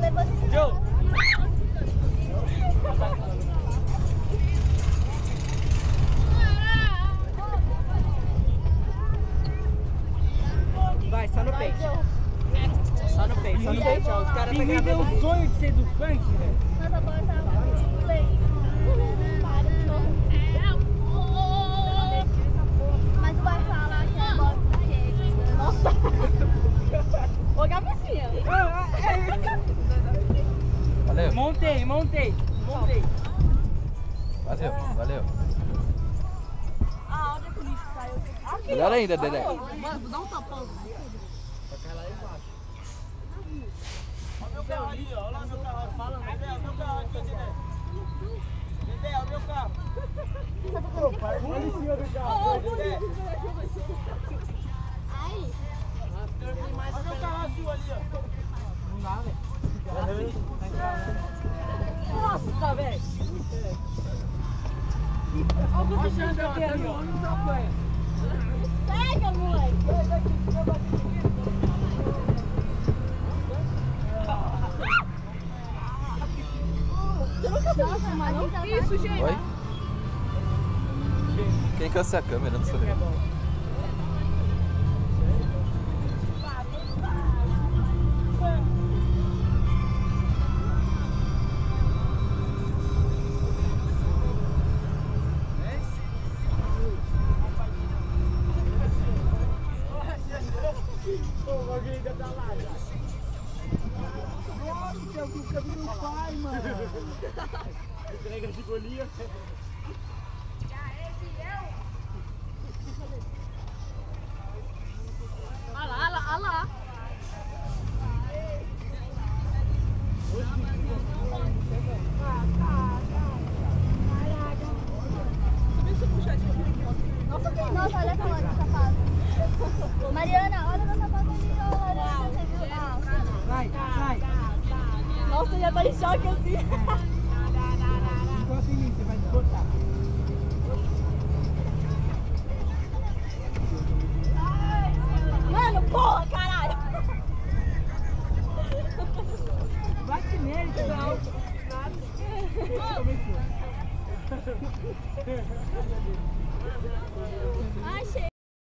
Joe! Vai, só no peito. Só no peito, só no peito. Os caras tá gravando. Um sonho de ser do funk, velho. Nossa, bola tá bem. Mas tu vai falar que a bola tá cheia. Nossa. Ô, Gabricinha. Valeu. Montei. Valeu. Ah, onde é que o lixo saiu? Aqui, Melhor ainda, Dedé. Mano, dá um tapão. Olha meu carro ali, ó. Olha lá meu carro. Fala, Dedé, olha meu carro aqui, Dedé. Dedé, olha meu carro. Olha em cima do carro, Dedé. Aí. Olha meu carro azul ali, ó. Não dá, velho. Nossa, velho. Olha o que você anda aqui ali, ó. Olha o tamanho. Pega, moleque. Você nunca viu isso, mano? Isso, gente. Oi? Quem cansa a câmera? Não sou eu. Alguém ainda tá lá, já. Nossa, que é o que o cabelo do pai, mano. Entrega de golinha. Olha lá. Nossa, olha essa loja de sapato. Mariana, olha meu sapato ali, ó. Mariana, você viu? Ah, Sai. nossa, já tá em choque assim. Encosta em mim, você vai descortar. Mano, porra, caralho. Bate nele, não. Achei.